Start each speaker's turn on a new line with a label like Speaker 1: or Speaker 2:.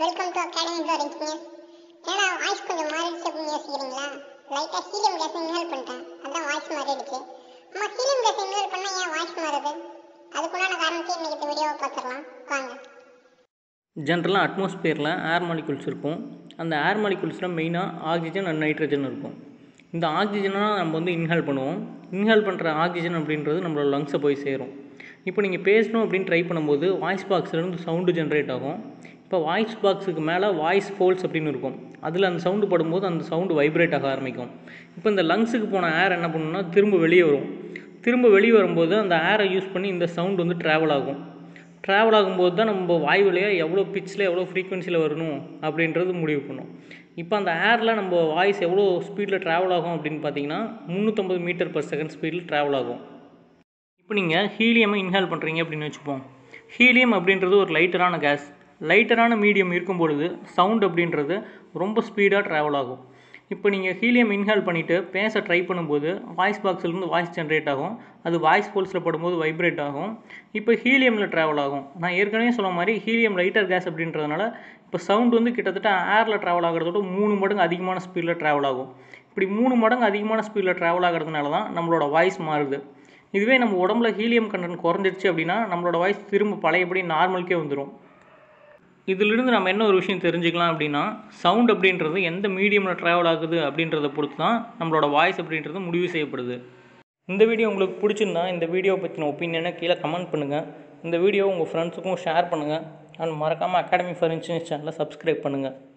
Speaker 1: Welcome to academy for engineers. ஏன்னா voice கொஞ்சம் மாறிடுச்சு அப்படின்னு யோசிக்கிறீங்களா? லைட்டாக ஹீலியம் கேஸ் இன்ஹேல் பண்ணிட்டேன், அதான் வாய்ஸ் மாறிடுச்சு. அம்மா, ஹீலியம் கேஸ் இன்ஹேல் பண்ணால் ஏன் வாய்ஸ் மாறுது? அதுக்குண்டான காரணத்தை இன்றைக்கி இந்த வீடியோவை பார்த்துடலாம் வாங்க.
Speaker 2: ஜென்ரலாக அட்மாஸ்பியரில் ஏர் மாலிகுல்ஸ் இருக்கும். அந்த ஏர் மாலிகுல்ஸில் மெயினாக ஆக்சிஜன் அண்ட் நைட்ரஜன் இருக்கும். இந்த ஆக்சிஜனாக நம்ம இன்ஹேல் பண்ணுவோம். இன்ஹேல் பண்ணுற ஆக்சிஜன் அப்படின்றது நம்மளோட லங்ஸை போய் சேரும். இப்போ நீங்கள் பேசணும் அப்படின்னு ட்ரை பண்ணும்போது வாய்ஸ் பாக்ஸ்லேருந்து சவுண்டு ஜென்ரேட் ஆகும். இப்போ வாய்ஸ் பாக்ஸுக்கு மேலே வாய்ஸ் ஃபோல்ஸ் அப்படின்னு இருக்கும். அதில் அந்த சவுண்டு படும்போது அந்த சவுண்டு வைப்ரேட் ஆக ஆரம்பிக்கும். இப்போ இந்த லங்ஸுக்கு போன ஏர் என்ன பண்ணணும்னா திரும்ப வெளியே வரும். திரும்ப வெளியே வரும்போது அந்த ஏரை யூஸ் பண்ணி இந்த சவுண்டு ட்ராவல் ஆகும். ட்ராவல் ஆகும்போது தான் நம்ம வாய் வழியாக எவ்வளோ பிச்சில் எவ்வளோ ஃப்ரீக்வன்சியில் வரணும் அப்படின்றது முடிவு பண்ணும். இப்போ அந்த ஏரில் நம்ம வாய்ஸ் எவ்வளோ ஸ்பீடில் ட்ராவல் ஆகும் அப்படின்னு பார்த்தீங்கன்னா 350 மீட்டர்/செகண்ட் ஸ்பீடில் ட்ராவல் ஆகும். இப்போ நீங்கள் ஹீலியமை இன்ஹேல் பண்ணுறீங்க அப்படின்னு வச்சுப்போம். ஹீலியம் அப்படின்றது ஒரு லைட்டரான கேஸ். லைட்டரான மீடியம் இருக்கும் பொழுது சவுண்ட் அப்படின்றது ரொம்ப ஸ்பீடாக ட்ராவல் ஆகும். இப்போ நீங்கள் ஹீலியம் இன்ஹேல் பண்ணிவிட்டு பேச ட்ரை பண்ணும்போது வாய்ஸ் பாக்ஸ்லேருந்து வாய்ஸ் ஜென்ரேட் ஆகும். அது வாய்ஸ் போல்ஸில் படும்போது வைப்ரேட் ஆகும். இப்போ ஹீலியமில் ட்ராவல் ஆகும். நான் ஏற்கனவே சொன்ன மாதிரி ஹீலியம் லைட்டர் கேஸ் அப்படின்றதுனால இப்போ சவுண்ட் கிட்டத்தட்ட ஏரில் ட்ராவல் ஆகிறதோட 3 மடங்கு அதிகமான ஸ்பீடில் ட்ராவல் ஆகும். இப்படி 3 மடங்கு அதிகமான ஸ்பீடில் ட்ராவல் ஆகிறதுனால தான் நம்மளோட வாய்ஸ் மாறுது. இதுவே நம்ம உடம்புல ஹீலியம் கண்டென்ட் குறைஞ்சிடுச்சு அப்படின்னா நம்மளோட வாய்ஸ் திரும்ப பழையபடி நார்மலுக்கே வந்துடும். இதிலிருந்து நம்ம என்ன ஒரு விஷயம் தெரிஞ்சுக்கலாம் அப்படின்னா, சவுண்ட் அப்படின்றது எந்த மீடியமில் ட்ராவல் ஆகுது அப்படின்றத பொறுத்து தான் நம்மளோட வாய்ஸ் அப்படின்றது முடிவு செய்யப்படுது. இந்த வீடியோ உங்களுக்கு பிடிச்சிருந்தா இந்த வீடியோவை பற்றின ஒப்பீனியனை கீழே கமெண்ட் பண்ணுங்கள். இந்த வீடியோ உங்கள் ஃப்ரெண்ட்ஸுக்கும் ஷேர் பண்ணுங்கள். அண்ட் மறக்காமல் அகாடமி ஃபார் இன்ஜினியர்ஸ் சேனலை சப்ஸ்கிரைப் பண்ணுங்கள்.